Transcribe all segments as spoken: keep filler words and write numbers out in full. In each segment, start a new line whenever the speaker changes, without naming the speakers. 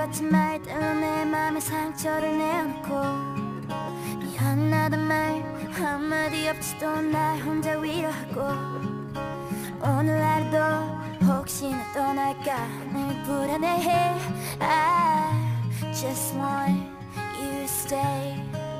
같지 말 때문에 내 맘에 상처를 내어놓고 미안하단 말 한마디 없이도 날 혼자 위로하고 오늘 하루도 혹시나 떠날까 늘 불안해해. I just want you to stay.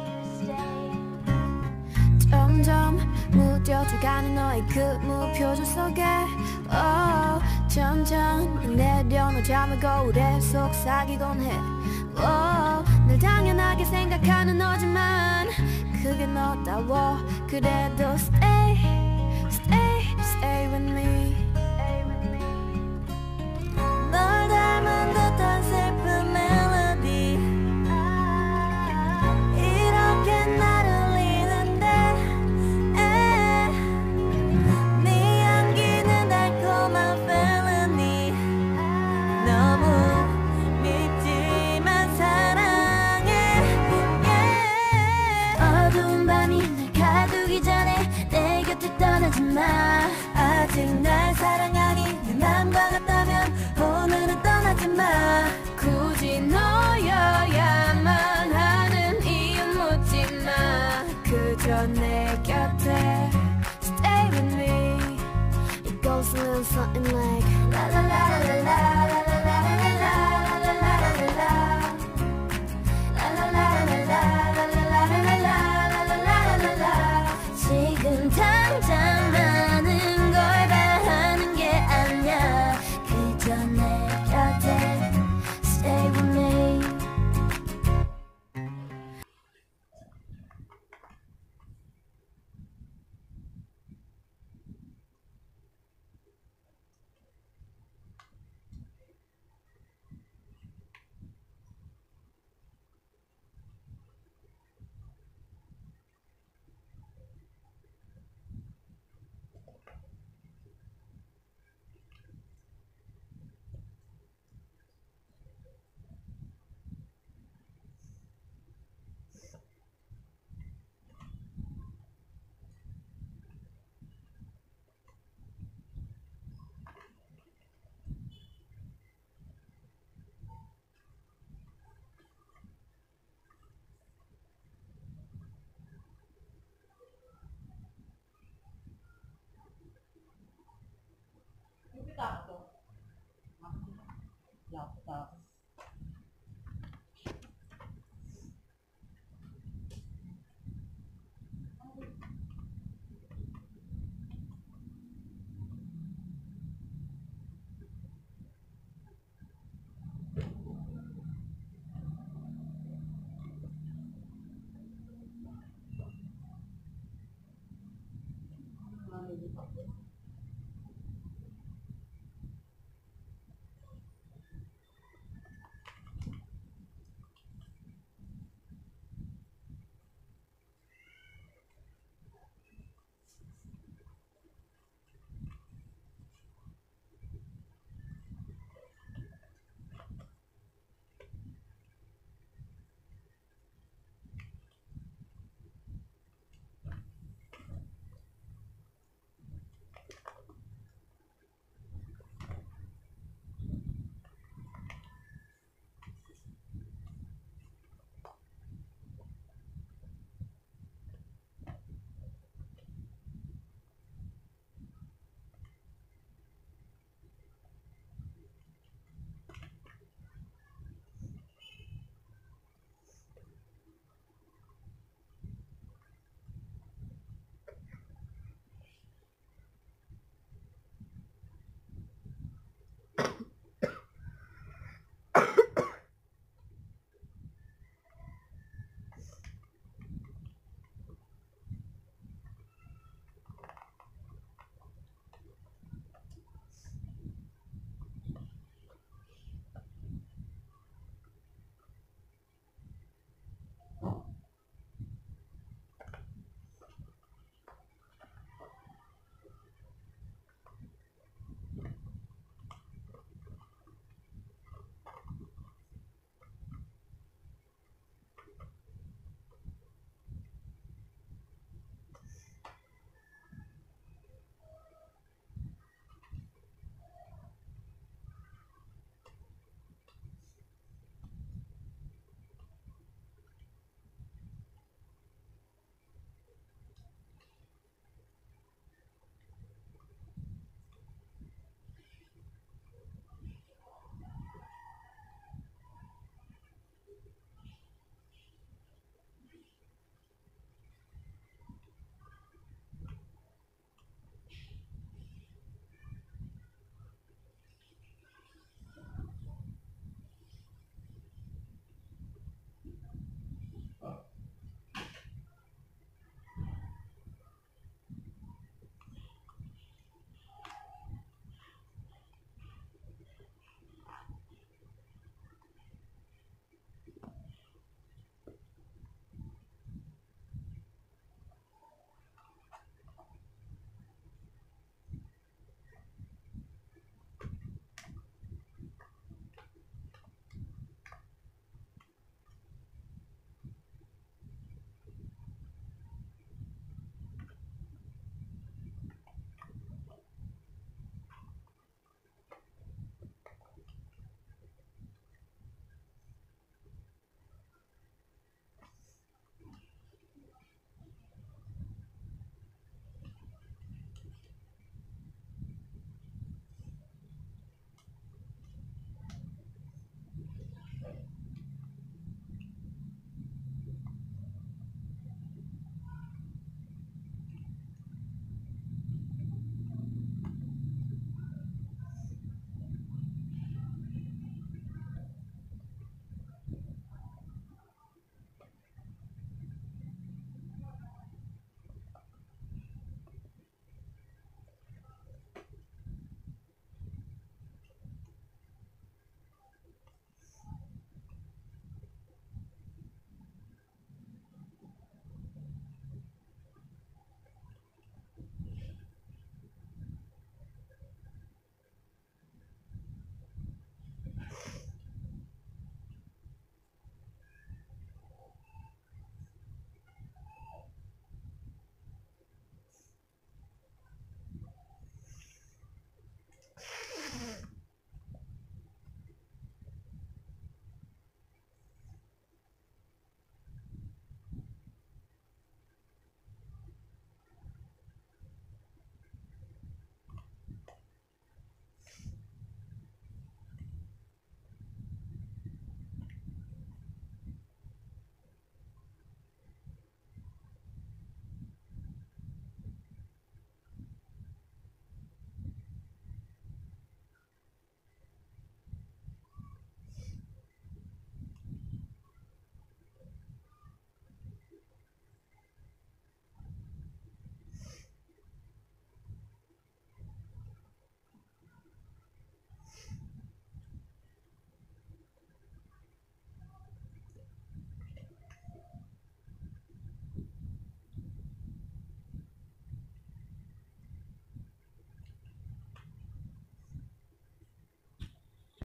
점점 무뎌져가는 너의 그 무표정 속에 oh, 천천히 내려놓자면 거울에 속삭이곤 해. oh, 늘 당연하게 생각하는 너지만 그게 너다워. 그래도 stay, stay, stay with me. 널 닮은 듯한 슬픈 멜로디 이렇게 나를 울리는데 네 향기는 달콤한 felony. 너무 밉지만 사랑해. yeah. 어두운 밤이 날 가두기 전에 내 곁을 떠나지 마. 아직 날 사랑하니 내 맘과 같다면 오늘은 떠나지 마. 굳이 너여야만 하는 이유 묻지 마. 그저 내 곁에 stay with me. It goes a little something like la la la la la la la la la la la la la la la la la. 지금 당장 많은 걸 바라는 게 아니야. 그저 내 곁에 stay with me.
Thank you.